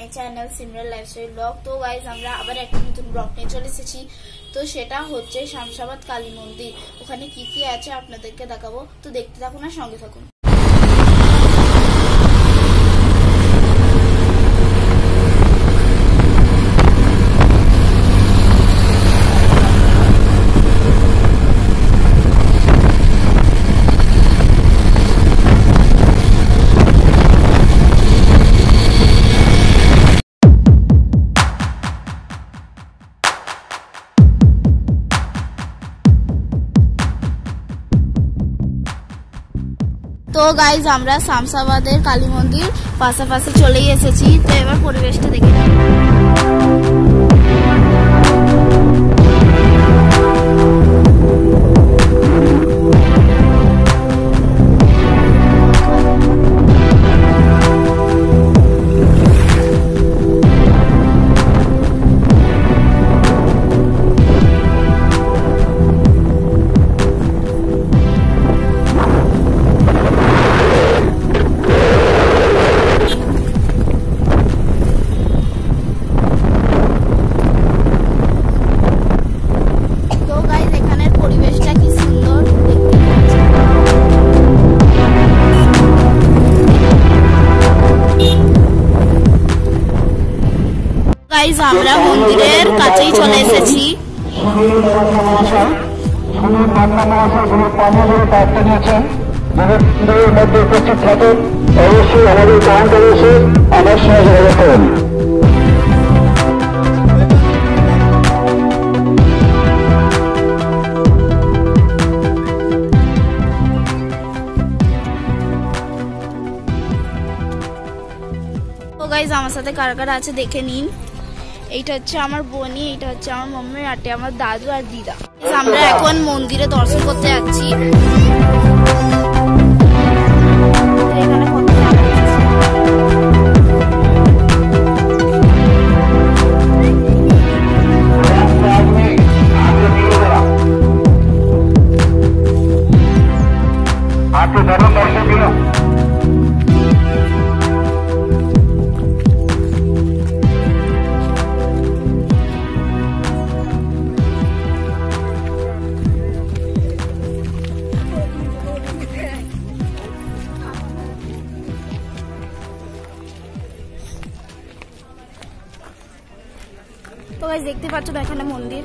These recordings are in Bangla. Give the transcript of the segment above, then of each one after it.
মাই চ্যানেল সিমরান লাইফস্টাইল ব্লগ। তো গাইজ আমরা আবার একটা নতুন ব্লগ নিয়ে চলে এসেছি। তো সেটা হচ্ছে শামসাবাদ কালী মন্দির। ওখানে কি কি আছে আপনাদেরকে দেখাবো, তো দেখতে থাকুন আর সঙ্গে থাকুন। তো গাইজ আমরা শামসাবাদের কালী মন্দির পাশাপাশি চলেই এসেছি। তো এবার পরিবেশটা দেখে নিই। গাইজ আমরা মন্দিরের কাছেই চলে এসেছি। মধ্যে উপস্থিত থাকেন, অবশ্যই আমাদের কাউন্টার এসে আমার সঙ্গে যোগাযোগ করেন। তো গাইজ আমার সাথে কারা কারা আছে দেখে নিন। এইটা হচ্ছে আমার বোনি, এইটা হচ্ছে আমার মাম্মি, আর আমার দাদু আর দিদা। আমরা এখন মন্দিরে দর্শন করতে যাচ্ছি। তো গাইস দেখতে পাচ্ছ এখানে মন্দির।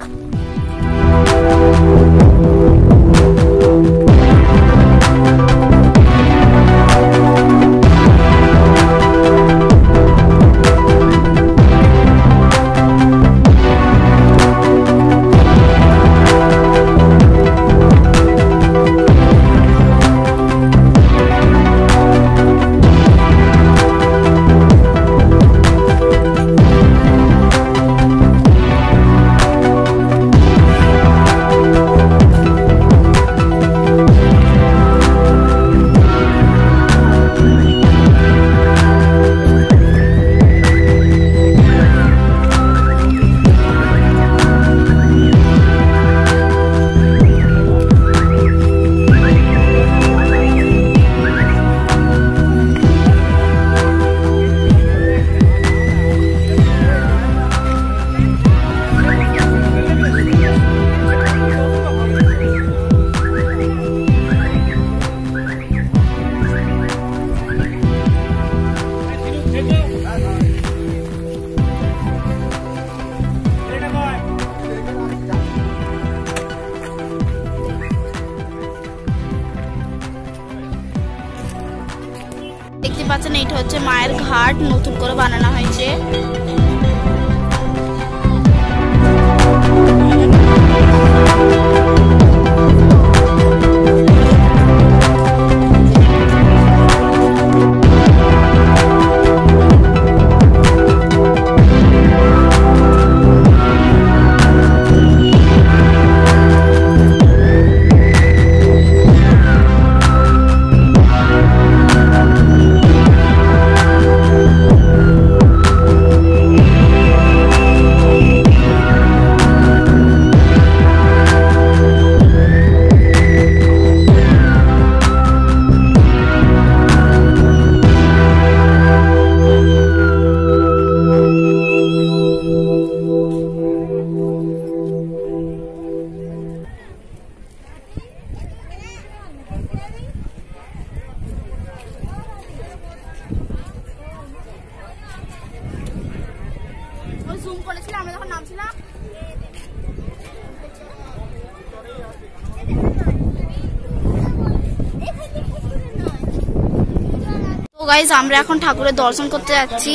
দেখতে পাচ্ছেন এটা হচ্ছে মায়ের ঘাট, নতুন করে বানানো হয়েছে। গাইস আমরা এখন ঠাকুরের দর্শন করতে যাচ্ছি।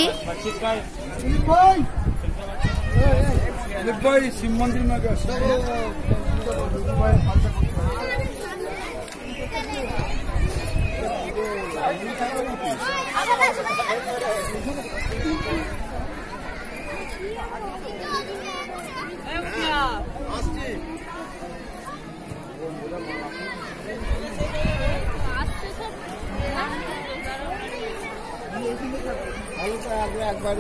शिव मंदिर में एक बार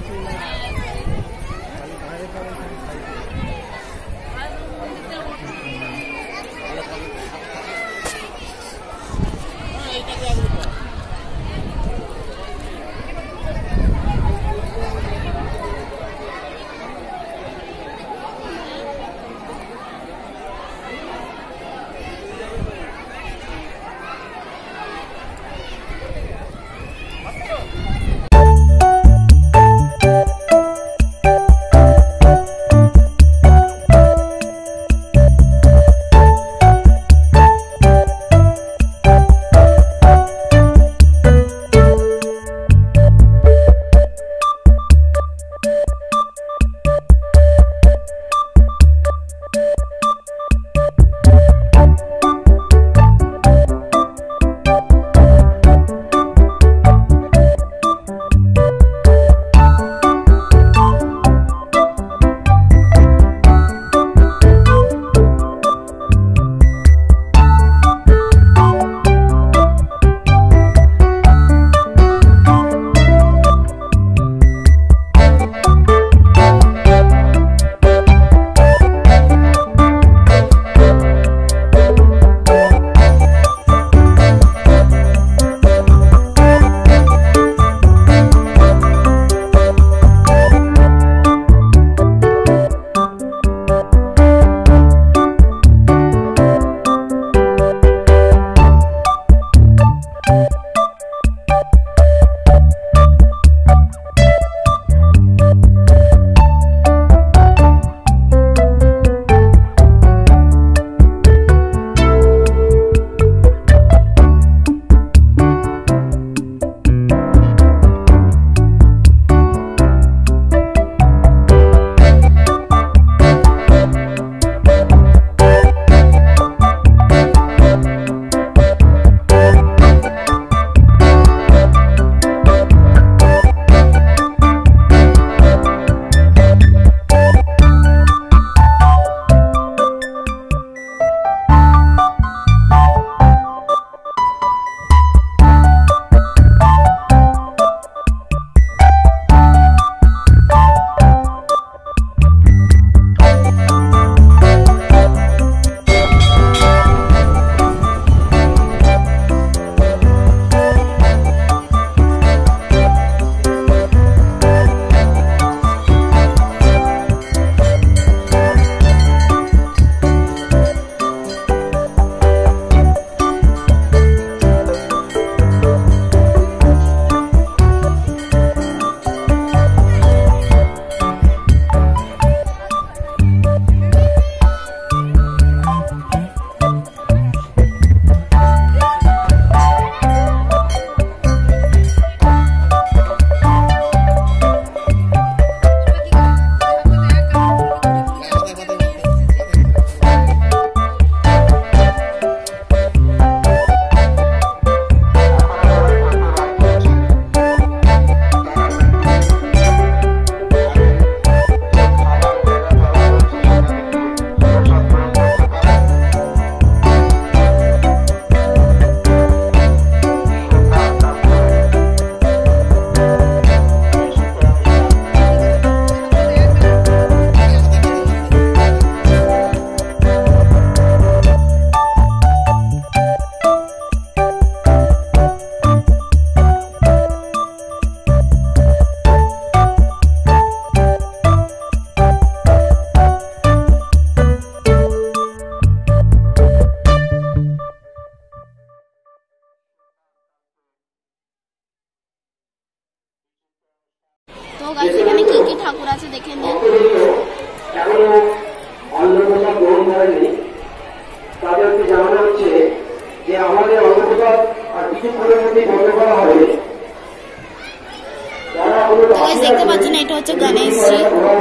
তো গাইস এখানে কি কি ঠাকুর আছে দেখে নিন। তাদেরকে জানানো হচ্ছে যে আমাদের অন্তর্গত আর কিছু সময়ের মধ্যেই বন্ধ করা হবে, দেখতে পাচ্ছেন এটা হচ্ছে গণেশজি।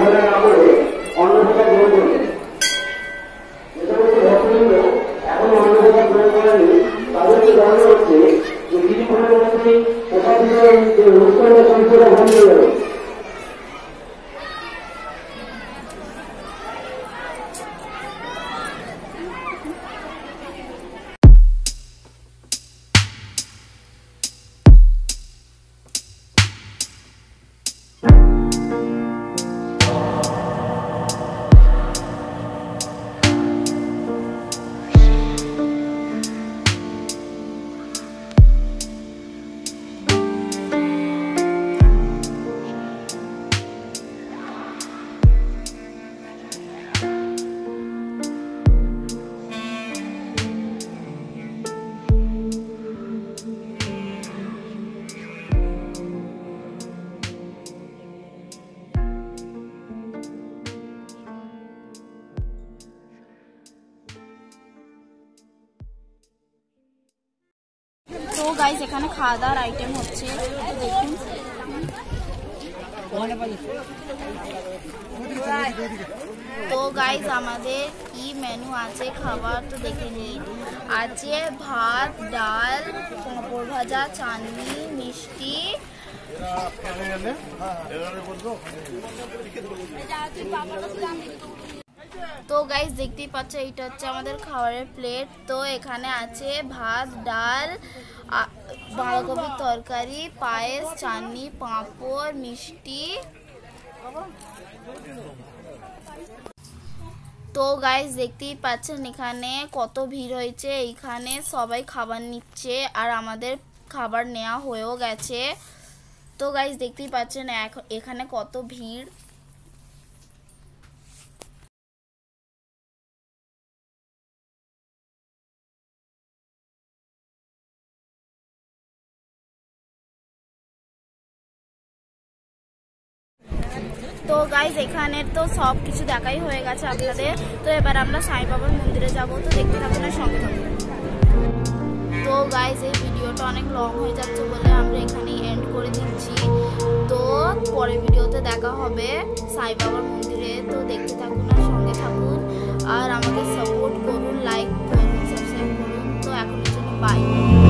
তো গাইস এখানে খাওয়া দাওয়ার আইটেম হচ্ছে, দেখুন। তো গাইস আমাদের কি মেনু আছে খাবার তো দেখে নিন। আছে ভাত, ডাল, পাঁপড় ভাজা, চাটনি, মিষ্টি। তো গাইস দেখতেই পাচ্ছ এটা হচ্ছে আমাদের খাবারের প্লেট। তো এখানে আছে ভাত, ডাল, বাঁধাকপির তরকারি, পায়েস, চাটনি, পাঁপড়, মিষ্টি। তো গাইস দেখতেই পাচ্ছেন এখানে কত ভিড় হয়েছে, এইখানে সবাই খাবার নিচ্ছে আর আমাদের খাবার নেওয়া হয়েও গেছে। তো গাইস দেখতেই পাচ্ছেন এখানে কত ভিড়। তো গাইজ এখানে তো সব কিছু দেখাই হয়ে গেছে আপনাদের। তো এবার আমরা সাই বাবার মন্দিরে যাব, তো দেখতে থাকুন আর সঙ্গে থাকুন। তো গাইজ এই ভিডিওটা অনেক লং হয়ে যাচ্ছে বলে আমরা এখানেই এন্ড করে দিচ্ছি। তো পরের ভিডিওতে দেখা হবে সাই বাবার মন্দিরে। তো দেখতে থাকুন আর সঙ্গে থাকুন আর আমাকে সাপোর্ট করুন, লাইক করুন, সাবস্ক্রাইব করুন। তো এখনের জন্য বাই।